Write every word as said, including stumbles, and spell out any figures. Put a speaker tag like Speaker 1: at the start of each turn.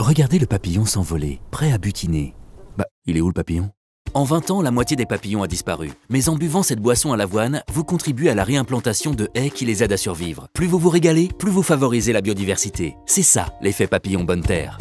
Speaker 1: Regardez le papillon s'envoler, prêt à butiner. Bah, il est où le papillon? En vingt ans, la moitié des papillons a disparu. Mais en buvant cette boisson à l'avoine, vous contribuez à la réimplantation de haies qui les aident à survivre. Plus vous vous régalez, plus vous favorisez la biodiversité. C'est ça, l'effet papillon Bonne Terre.